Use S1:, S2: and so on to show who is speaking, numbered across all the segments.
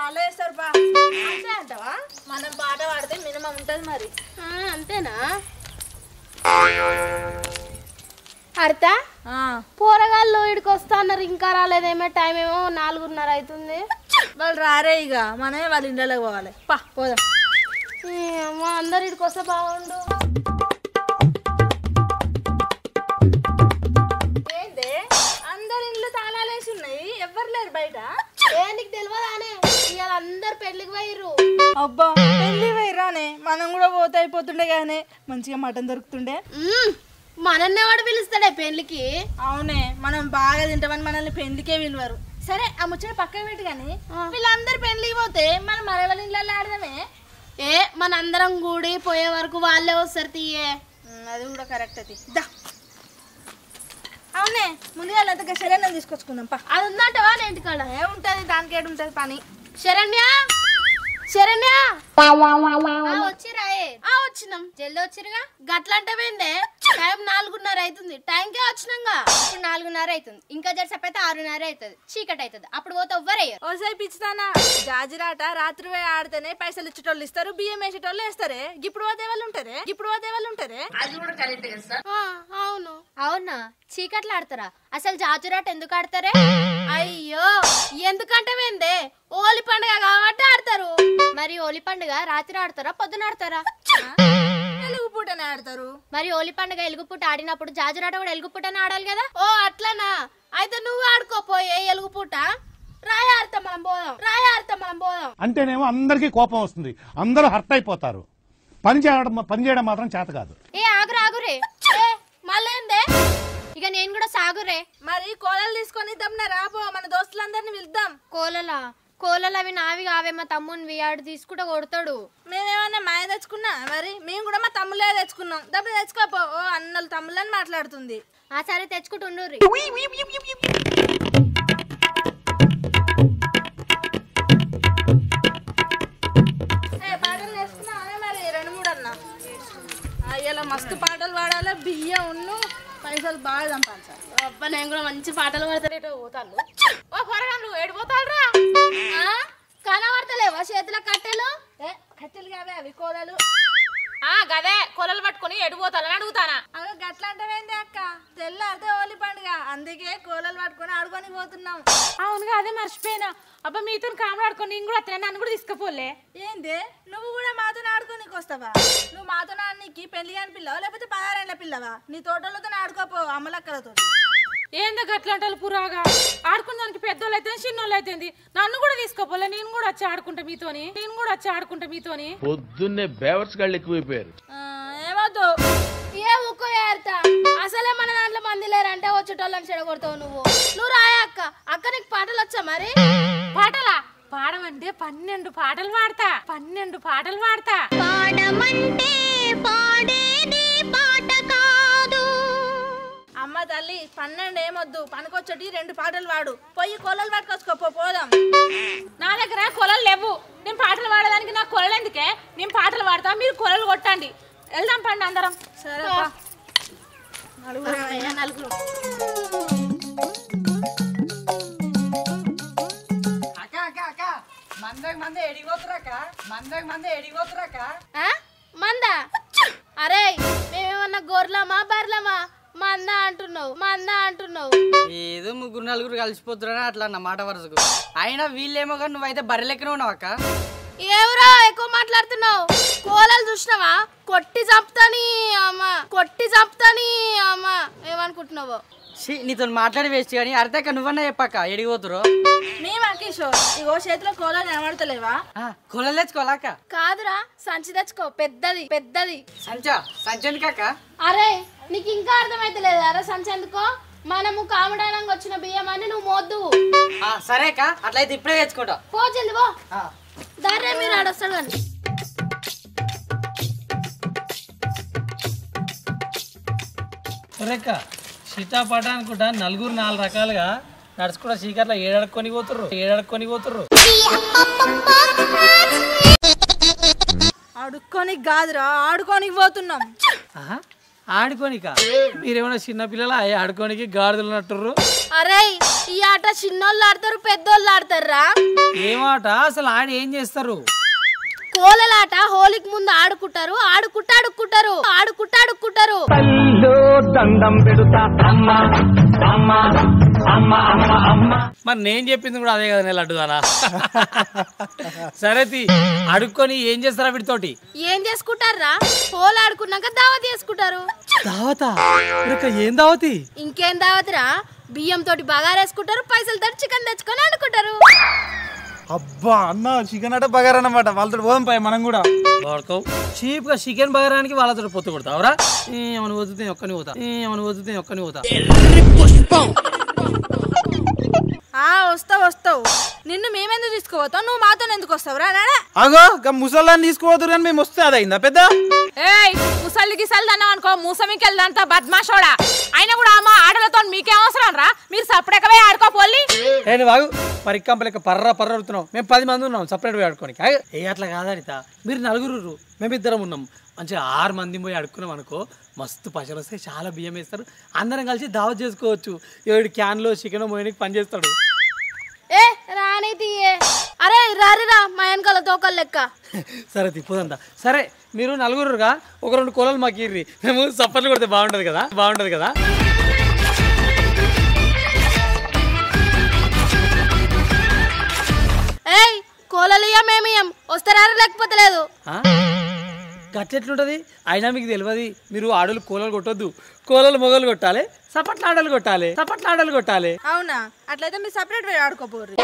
S1: వాళ్ళే వేస్తారు బా. అంతే అంటావా? మనం పాట పాడితే మినిమం ఉంటుంది మరి.
S2: అంతేనా? అర్థ పోరగాళ్ళు ఇడికి వస్తా అన్నారు, ఇంకా రాలేదేమో. టైం ఏమో 4:30 అవుతుంది.
S1: వాళ్ళు రారే, ఇక మనమే వాళ్ళ ఇంట్లోకి పోవాలి. పా పోదాం.
S2: అందరు ఇడికి వస్తే బాగుండు.
S1: ఏంటి అందరు ఇంట్లో తాళాలేసి ఉన్నాయి, ఎవ్వరు లేరు బయట?
S2: నీకు తెలియదానే, ఇవాళ అందరు పెళ్లికి పోయిర్రు.
S1: అబ్బా పెళ్లి పోయిరానే, మనం కూడా పోతే అయిపోతుండే కానీ మంచిగా మటన్ దొరుకుతుండే.
S2: మనన్నే వాడు పిలుస్తాడే పెళ్లికి.
S1: అవునే, మనం బాగా తింటామని మనల్ని పెళ్లికే పిలువరు. సరే ఆ ముచ్చట పక్కన పెట్టి కానీ వీళ్ళందరు పెళ్లికి పోతే మనం మరే వాళ్ళ ఇంట్లో ఆడదామే.
S2: మనందరం కూడి పోయే వరకు వాళ్ళే వస్తారు తీయే.
S1: అది కూడా కరెక్ట్. అది దా. అవునే, ముందుగా అంతగా శరణ్యం తీసుకొచ్చుకుందాం పా.
S2: అది ఉందంటవా ఇంటికాడ?
S1: ఏముంటది, దానికి ఏడుంటది పని.
S2: శరణ్య శరణ్య వచ్చిరాయే? వచ్చినాం. జల్దీ వచ్చిరుగా. గట్లంటే పోయిందే, టైం 4:30 అవుతుంది. టైంకే వచ్చినాంగా. ఇప్పుడు 4:30 అవుతుంది, ఇంకా జరసేపు అయితే 6:30 అవుతుంది. చీకటి అవుతుంది, అప్పుడు పోతే ఎవ్వరయ్యారు.
S1: ఓసారి పిచ్చితానా, జాజిరాట రాత్రి పోయి ఆడితేనే పైసలు ఇచ్చేటోళ్ళు ఇస్తారు, బియ్యం వేసేటోళ్ళు వేస్తారే. ఇప్పుడు పోతే వాళ్ళు ఉంటారే.
S2: అవును. అవునా? చీకట్లు ఆడతారా? అసలు జాజిరాట ఎందుకు ఆడతారే? అయ్యో, ఎందుకంటే పోయిందే, హోలీ పండుగ కాబట్టి ఆడతారు. మరి హోలీ పండుగ రాత్రి ఆడతారా పొద్దున ఆడతారా?
S1: ఎలుగు పూటనే ఆడతారు.
S2: మరి హోలీ పండుగ ఎలుగుపూట ఆడినప్పుడు జాజురాట కూడా ఎలుగుపూటనే ఆడాలి కదా. ఓ అట్లనా? అయితే నువ్వు ఆడుకోపోయే ఎలుగుపూట. రాయ ఆడతాం మనం పోదాం.
S3: అంటేనేమో అందరికీ కోపం వస్తుంది, అందరూ హర్ట్ అయిపోతారు. పని చేయడం మాత్రం చేత కాదు.
S2: ఆగురే మళ్ళేందే, ఇక నేను కూడా సాగురే.
S1: మరి కోలలు తీసుకొని ఇద్దాం రాబో, మన దోస్తులందరినీ పిలుద్దాం.
S2: కోలలు అవి నావి కావే, మా తమ్మునివి. ఆడు తీసుకుంటే కొడతాడు.
S1: మేమేమన్నా మాయ తెచ్చుకున్నా? మరి మేము కూడా మా తమ్ములే తెచ్చుకున్నాం. డబ్బులు తెచ్చుకోపో. ఓ అన్నలు తమ్ములని మాట్లాడుతుంది.
S2: సరే తెచ్చుకుంటుండ్రి.
S1: పాటలు నేర్చుకున్నా మరి 2-3 అన్నా. ఇలా మస్తు పాటలు పాడాలి, బియ్యం ఉన్ను పైసలు బాగా సంపాదించాలి.
S2: అబ్బా నేను కూడా మంచి పాటలు పాడతారు. పోతాను. ఓ పొరగాళ్ళు ఏడిపోతారా? కనబడతలేవా చేతుల కట్టెలు?
S1: కట్టెలు కావే అవి, కోలలు.
S2: గదే కొలలు పట్టుకుని ఎడిపోతాలని అడుగుతానా?
S1: అవి గట్లా అంటేంది అక్క, తెల్లారితే హోలీ పండుగ, అందుకే కోలలు పట్టుకొని ఆడుకొని పోతున్నాం.
S4: అవునుగా, అదే మర్చిపోయినా. అబ్బా మీతో కామలాడుకొని నేను కూడా వస్తున్నా, నన్ను కూడా తీసుకుపోలే.
S1: ఏంది, నువ్వు కూడా మాతో ఆడుకోనికి వస్తావా? నువ్వు మాతో నీకు పెళ్లి కాని పిల్లవా లేకపోతే 16 ఏళ్ల పిల్లవా? నీ తోటలతో ఆడుకోపో అమ్మలక్కలతో.
S4: ఏందో గట్లంటారు పురాగా? ఆడుకున్న దానికి పెద్దోళ్ళు అయితే చిన్నోళ్ళు అయితే నన్ను కూడా తీసుకోపోలే. నేను కూడా వచ్చి ఆడుకుంటా మీతోని.
S5: పొద్దున్నే బేవర్స్ గాళ్ళు ఎక్కువైపోయారు.
S1: ఏమవుతు
S2: ఊకో ఏర్తా, అసలే మన దాంట్లో మంది లేరంటే వచ్చేటోళ్ళని చెడగొడతావు నువ్వు రాయా అక్క నీకు పాటలు వచ్చా? మరి
S4: పాటలా పాడమంటే 12 పాటలు పాడతా.
S2: పాడమంటే పాడేది పాట కాదు.
S1: అమ్మ తల్లి 12 ఏమొద్దు, పనికొచ్చటి 2 పాటలు పాడు. పోయి కొలలు పట్టుకొచ్చుకోపో, పోదాం.
S4: నా దగ్గర కొలలు లేవు. నేను పాటలు పాడడానికి నాకు కొలలు ఎందుకే? నేను పాటలు పాడతా, మీరు కొలలు కొట్టండి. వెళ్దాం పండి అందరం.
S1: సరే
S2: నలుగురు. మందా? అరే మేమేమన్నా గొర్రెలమా బర్రెలమా? మందా అంటున్నావు.
S6: ఏదో 3-4 కలిసిపోతున్నా అట్లా అన్న మాట వరుసకు. అయినా వీళ్ళేమో కానీ నువ్వైతే బర్రెలెక్కనే ఉన్నావు అక్క.
S2: ఏమరా ఎక్కువ మాట్లాడుతున్నావు? కోలలు చూసినావా? కొట్టి చంపుతాని అమ్మా. ఏమనుకుంటున్నావో?
S6: నీతో మాట్లాడి వేస్ట్ కానీ అర్థాక నువ్వన్నా చెప్పాక ఎడిగిపోతురు.
S1: మేమా కిషోర్, ఇగో చేతిలో కోలలు కనబడతలేవా?
S6: కొలలు తెచ్చుకోవాలక్క.
S2: కాదురా, సంచి తెచ్చుకో, పెద్దది.
S6: సంచి ఎందుకక్క?
S2: అరే నీకు ఇంకా అర్థమైతే లేదా? అరే సంచి ఎందుకో? మనము కామడానికి వచ్చిన బియ్యం అని నువ్వు మోద్దు.
S6: సరే అక్క, అట్లయితే ఇప్పుడే తెచ్చుకుంటా.
S2: పో జల్ది పో. దారే మీరు ఆడొస్తాడు కానీ.
S7: సీతాపాట అనుకుంటా 4 రకాలుగా నడుచుకుంటా చీకట్లో ఏడాడుకొని పోతుర్రు.
S1: అడుక్కొని కాదురా, ఆడుకోనికి పోతున్నాం.
S7: ఆడుకోనిక మీరేమైనా చిన్నపిల్లలు ఆడుకోనికి గాడిదలు నట్టుర్రు.
S2: అరే ఈ ఆట చిన్నోళ్ళు ఆడతారు పెద్దోళ్ళు ఆడతారా?
S7: ఏమాట అసలు ఆడి ఏం చేస్తారు?
S2: కోలలాట హోలీకి ముందు ఆడుకుంటారు, ఆడుకుంటారు.
S7: మరి నేను చెప్పింది కూడా అదే కదా నేను లడ్డుదానా. సరే అడుక్కొని ఏం చేస్తారా వీటితోటి?
S2: ఏం చేసుకుంటారా? హోల్ ఆడుకున్నాక దావత్ చేసుకుంటారు.
S7: దావతా? ఏం దావతి?
S2: ఇంకేం దావతిరా, బియ్యం తోటి బగారేసుకుంటారు, పైసలు తోటి చికెన్ తెచ్చుకొని ఆడుకుంటారు.
S8: అబ్బా అన్న చికెన్ అంటే బగారా అన్నమాట. వాళ్ళతో పోదాం పై మనం కూడా.
S7: వాడుకో చీప్ గా చికెన్ బగారానికి వాళ్ళతో పొత్తు కొడతావురా? ఏమని వద్దుతే ఒక్కని పోతా.
S1: వస్తావు. నిన్ను మేమెందుకు తీసుకుపోతావు? నువ్వు మాతో ఎందుకు వస్తావురా?
S8: అగో ముసలాన్ని తీసుకుపోతారు కానీ మేము వస్తే అదైందా పెద్ద?
S4: ఏయ్ ముసలి గిసలు అన్నావు అనుకో, మూసమికి వెళ్దంతా బద్మాషోడా. అయినా కూడా అమ్మ ఆటలతో మీకేం అవసరం రా? మీరు సపరేట్గా ఆడుకోపోలి.
S7: బాగు పరికంపలేక పర్ర అవుతున్నావు. మేము 10 మంది ఉన్నాం సపరేట్ పోయి ఆడుకోనికి. ఏ అట్లా కాదనిత, మీరు 4 మేమిద్దరం ఉన్నాం. మంచిగా 6 మంది పోయి అడుక్కున్నాం అనుకో, మస్తు పైసలు వస్తాయి, చాలా బియ్యం వేస్తారు, అందరం కలిసి దావత్ చేసుకోవచ్చు. 7 క్యాన్లో చికెన్ మోయనికి పని చేస్తాడు.
S2: ఏ రాని తీయే. అరే రారిరా మా వెనకాల తోకలు లెక్క.
S7: సరే తిప్పుదంతా. సరే మీరు 4గా ఒక 2 కోలలు మాకు ఇర్రి, మేము సప్పట్లు కొడితే బాగుంటది కదా.
S2: ఏయ్ కోలలియా మేమియం వస్తారా లేకపోతే లేదు.
S7: గట్లెట్లుంటది? అయినా మీకు తెలియదు, మీరు ఆడలు కోలలు కొట్టొద్దు, కోలలు మొగలు కొట్టాలి, సపట్లు ఆడలు కొట్టాలి.
S1: అవునా? అట్లయితే మీరు సపరేట్ పోయి ఆడుకోపోరు.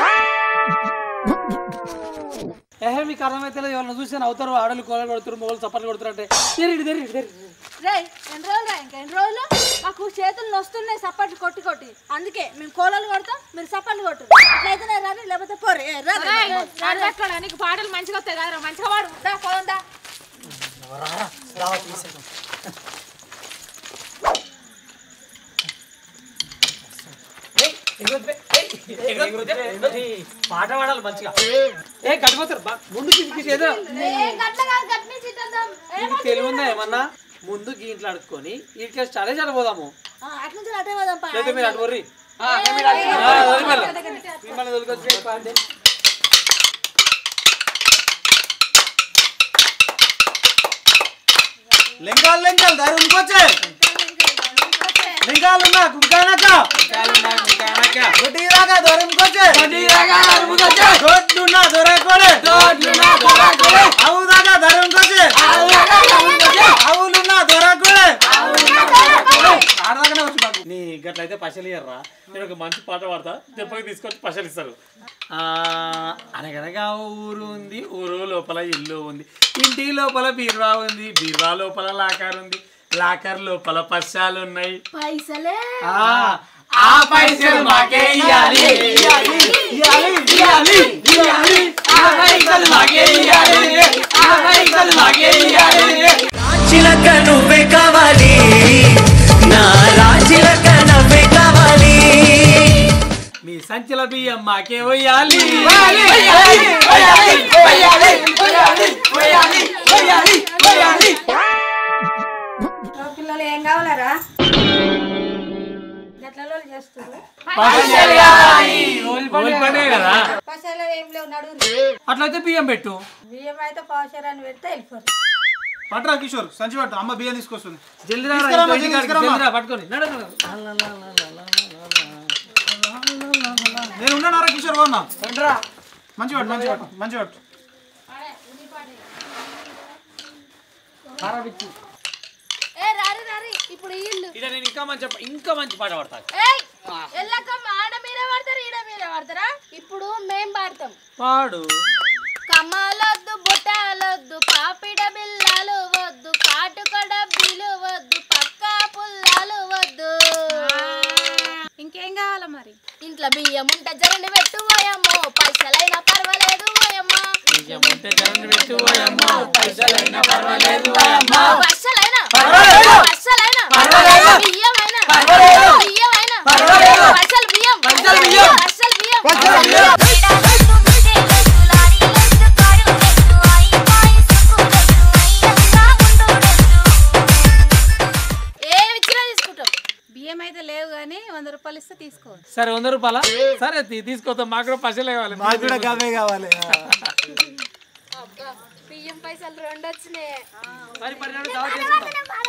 S7: మీకు అర్థమైతే ఎవరైనా చూసి అవుతారు, ఆడలు కోలలు కొడుతారు, మొగలు సపట్లు కొడుతారు అంటే
S1: ఎన్ని రోజులు మాకు చేతులు నొస్తున్నాయి సప్పట్లు కొట్టి. అందుకే మేము కోలలు కొడతాం, మీరు సప్పట్లు కొట్టు. అట్లయితే రాని, లేకపోతే పోరే.
S4: నీకు పాటలు మంచిగా వస్తాయి కదా, మంచిగా వాడు.
S1: పోదా
S7: పాట పాడాలి మంచిగా. గడిపోతారు ముందు తెలివి ఉందా ఏమన్నా? ముందు ఇంట్లో అడుక్కొని ఇంట్లో స్టార్ట్ చేసి పోదాము. లేదా మీరు అటు వర్రి మిమ్మల్ని తొలికొచ్చి
S8: లింగాలు దారి ఉంచుకోవచ్చే. లింగాలున్నా కుక్కానక కొట్టిరాక దొరకొచ్చే. దొడ్లున్నా దొరకొడే. అవుదాక దొరకొచ్చే. అవులున్నా దొరకొడే. ఆడదాకనే వచ్చి మాకు
S7: నీ గట్లయితే పైసలు ఇయ్యర్రా. నేను ఒక మంచి పాట పాడతా, దెబ్బకి తీసుకొచ్చి పైసలు ఇస్తారు. అనగనగా ఊరు ఉంది, ఊరు లోపల ఇల్లు ఉంది, ఇంటి లోపల బీర్వా ఉంది, బీర్వా లోపల లాకర్ ఉంది, లాకర్ లోపల పైసలు ఉన్నాయి.
S2: పైసలే
S7: ఆ పైసలు మాకే ఇయ్యాలి.
S9: చిలక నువ్వే కావాలి, నా రాచిలక నువ్వే కావాలి.
S7: మీ సంచల బియ్యం మాకే వేయాలి.
S1: పిల్లలు ఏం కావాలరా? పైసలు ఏం లేవు, నడురు.
S7: అట్లయితే బియ్యం పెట్టు.
S1: బియ్యం అయితే పావుషరాన్ని పెడితే వెళ్ళిపోరు.
S8: పట్రా కిషోర్, సంచి పట్టు, అమ్మ బియ్యం తీసుకొస్తుంది.
S7: జల్దీ పట్టుకొని
S8: నేను ఉన్నారా కిషోర్? బాగున్నా మంచి పట్టు.
S2: ఇప్పుడు ఇల్లు
S7: నేను ఇంకా మంచి పాట పాడతాను.
S2: ఆడ మీరే వాడతారు, ఈడ మీరే వాడతారా? ఇప్పుడు మేం పాడతాం.
S7: పాడు.
S2: కమ్మలొద్దు, బుట్టాలొద్దు, పాపిడ బిల్లాలు వద్దు, కాటుకడ బిలు వద్దు, పక్క పుల్లాలు వద్దు.
S4: ఇంకేం కావాలా మరి?
S2: ఇంట్లో బియ్యం ఉంటే జరని పెట్టు పోయమ్మో, పైసలైనా పర్వాలేదు పోయమ్మా.
S7: పైసలైనా పర్వాలేదు అమ్మా.
S2: పైసలైనా బియ్యమైనా పైసలు బియ్యం. తీసుకో.
S7: సరే 100 రూపాయల సరే తీసుకోతాం మాకు కూడా పైసలే కావాలి
S8: మాకు కూడా గవే కావాలి
S2: బియ్యం పైసలు 2 వచ్చినాయి.
S7: మరి దావత్ చేసుకుందాం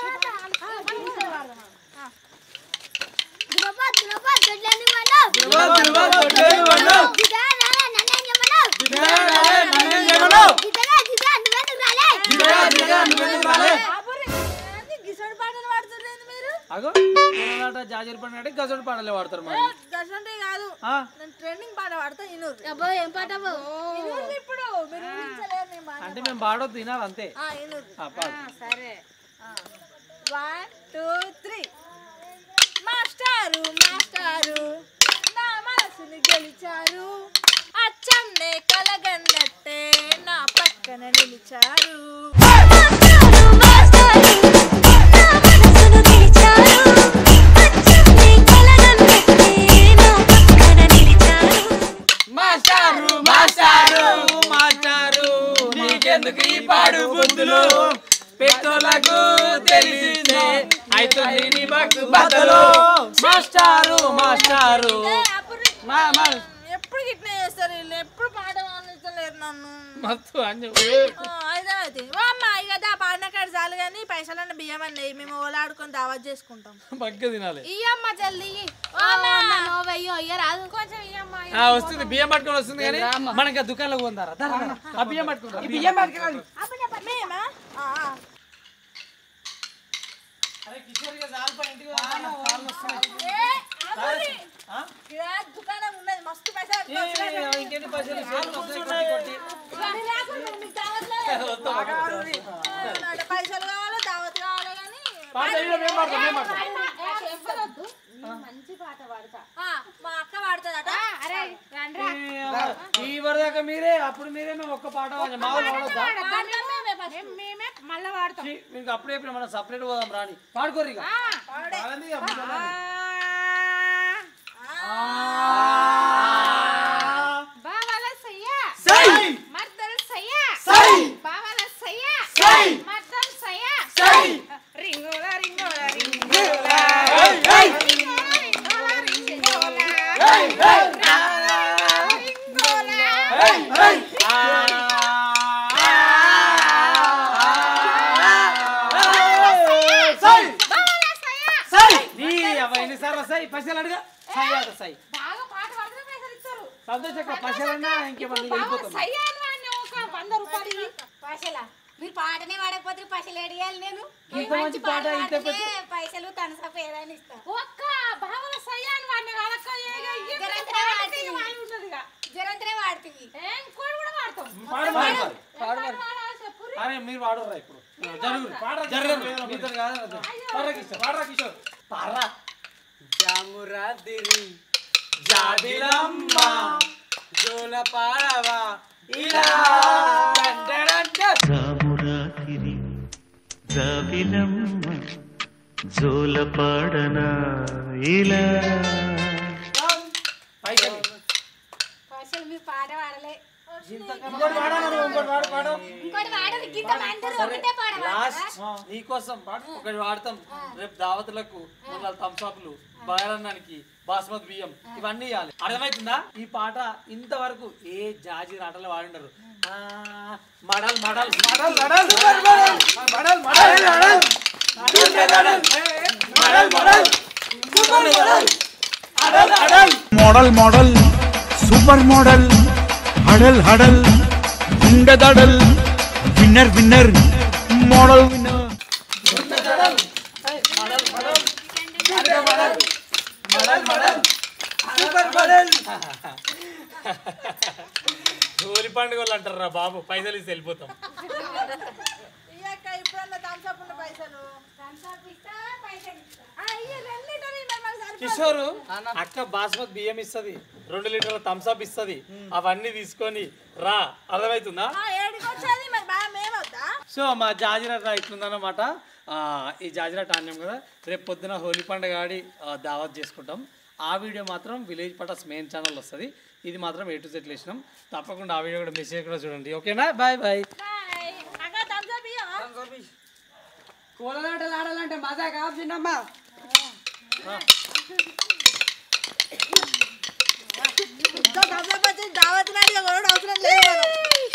S7: జాజరి పండుగ గజోడు పాటలే వాడతారు మరి
S1: గసంటే కాదు నేను ట్రెండింగ్ పాట పాడతా ఇనురు.
S2: అబ్బో ఏం పాట
S1: ఇప్పుడు మీరు ఊహించలేరు నేను పాట.
S7: అంటే మేము పాడొద్దు తినాలి అంతే
S1: ఇనురు.
S7: పాడు
S1: సరే 1 2 3 మాస్టారు మాస్టారు నా మనసుని గెలిచారు అచ్చంనే కలగన్నట్టే నా పక్కన నిలిచారు
S7: మాస్టారు మాస్టారు మాస్టారు నీకెందుకు ఈ పాడు బుద్ధులు పెద్దోళ్ళకు తెలిసిందే అయితే నీ బగ్గు బద్దలు మాస్టారు మాస్టారు
S1: ఎప్పుడు గిట్నే చేస్తారు వీళ్ళు ఎప్పుడు పాట వాయించలేరు నన్ను
S7: మస్తు అని
S1: అయితే అమ్మ ఇక దా పాడిన కాడ చాలు కానీ పైసలన్న బియ్యం అన్నీ మేము ఓలాడుకొని దావత్ చేసుకుంటాం
S7: బగ్గ తినాలి
S2: ఇయ్యమ్మ జల్దీ వెయ్యో అయ్యరాదు కొంచెం ఇయ్యమ్మ
S7: వస్తుంది బియ్యం పట్టుకొని వస్తుంది కానీ మనకి ఆ దుకాణంలో కొందారా ఆ బియ్యం పట్టుకుంటాం
S6: బియ్యం పట్టుకోవాలి
S1: మేమా దుకాణం ఉన్నది మస్తు పైసలు పైసలు కావాలి దావత్ కావాలి కానీ మా అక్క పాడుతుందట.
S7: ఈ వరదాకా మీరే అప్పుడు మీరే మేము ఒక్క పాట
S4: మేమే మళ్ళా వాడతాం.
S7: మీకు అప్పుడే మనం సపరేట్ పోదాం రాని పాడుకోరు ఇక
S4: బావల సయ్యా మర్దల్ సయ్యా బావల సయ్యా మర్దల్ సయ్యా రింగోలా రింగోలా రింగోలా
S7: పైసలు అడుగు సై
S4: బాగా పాట పాడితే పైసలు ఇస్తారు.
S7: సంతోషక్క పైసలన్నా ఇంకేమన్నా వెళ్ళిపోతాం
S4: సయ్యా అని ఒక 100 రూపాయలు
S10: పైసలా మీరు పాటనే వాడకపోతే పైసలు అడిగాలి నేను
S7: ఇంత మంచి పాట ఇంత పెద్ద
S10: పైసలు తనసపు ఏదైనా ఇస్తా
S4: ఒక్క బావల సయ్యా అని వాడిని కాదక్క
S10: జరంతనే వాడుతుంది
S4: ఇంకోటి కూడా వాడతాం.
S7: అరే మీరు వాడరా ఇప్పుడు జరుగురు మీతో కాదు పాడరా కిషోర్ పాడరా జామురాదిరి జాబిలమ్మ జోల పాడవా ఇలా
S9: జామురాతిరి జాబిలమ్మ జోల పాడనా ఇలా
S10: పైసలు మీరు పాట వాడలే
S7: ఇంకోటి
S10: వాడాలి గీత అందరూ ఒకటే
S7: లాస్ట్ నీకోసం ఒకటి వాడతాం రేపు దావతులకు మొన్న థమ్స్అప్లు బగారన్నానికి బాస్మతి బియ్యం ఇవన్నీ ఇవ్వాలి అర్థమవుతుందా ఈ పాట ఇంతవరకు ఏ జాజి ఆటలు వాడినారు మడల్ మడల్ మడల్ మడల్ మడల్
S3: మోడల్ మోడల్ సూపర్ మోడల్ హడల్ హడల్ ఉండదడల్ winner winner model winner
S7: Holi పండుగలు అంటారా బాబు పైసలు ఇస్తే వెళ్ళిపోతాం కిషోరు అక్క బాస్మతి బియ్యం ఇస్తుంది 2 లీటర్ల థమ్స్అప్ ఇస్తుంది అవన్నీ తీసుకొని రా అర్థమవుతుందా సో మా జాజిరాట్ ఇట్లుందన్నమాట ఈ జాజిరాట్ ఆన్యం కదా రేపు పొద్దున హోలీ పండుగ ఆడి దావత్ చేసుకుంటాం ఆ వీడియో మాత్రం విలేజ్ పటాస్ మెయిన్ ఛానల్ వస్తుంది ఇది మాత్రం A to Z వేసినాం తప్పకుండా ఆ వీడియో కూడా మిస్ చేయకుండా చూడండి ఓకేనా బాయ్ బాయ్
S6: కోలలాటలు ఆడాలంటే మజా కాదు చిన్నమ్మా
S1: దావత్ నాడి అవసరం లేదు